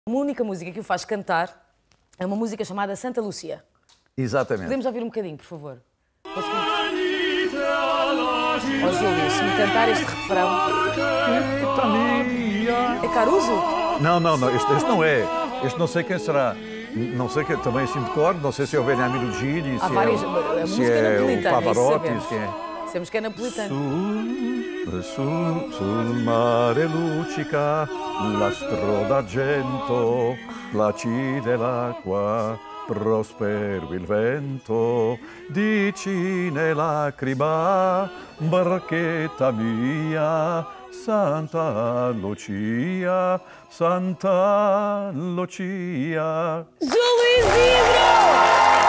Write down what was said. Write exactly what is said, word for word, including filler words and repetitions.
Uma única música que o faz cantar é uma música chamada Santa Lúcia. Exatamente. Podemos ouvir um bocadinho, por favor? Conseguimos? Ó Júlio, se me cantar este refrão... É Caruso? Não, não, não, este, este não é. Este não sei quem será. Não sei quem, também assim de cor, não sei se é o Beniamino Gini, se Há várias... é, A se música é o napolitana, Pavarotti, isso se quem é. sabemos que é napolitano. Sul, sul, sul mare luccica, l'astro d'argento, placide l'acqua, prospero il vento, dici nell'acriba, barchetta mia, Santa Lucia, Santa Lucia. Júlio Isidro!